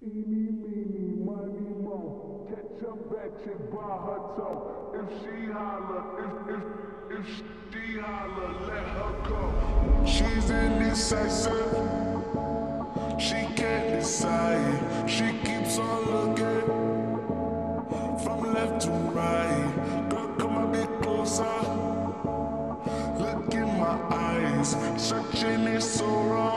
Eeny, meeny, miny, mo. Catch a bad chick by her toe. If she holler, if she holler, let her go. She's indecisive. She can't decide. She keeps on looking from left to right. Girl, come a bit closer. Look in my eyes. Searching is so wrong.